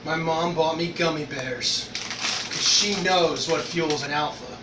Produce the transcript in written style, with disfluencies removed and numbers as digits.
My mom bought me gummy bears because she knows what fuels an alpha.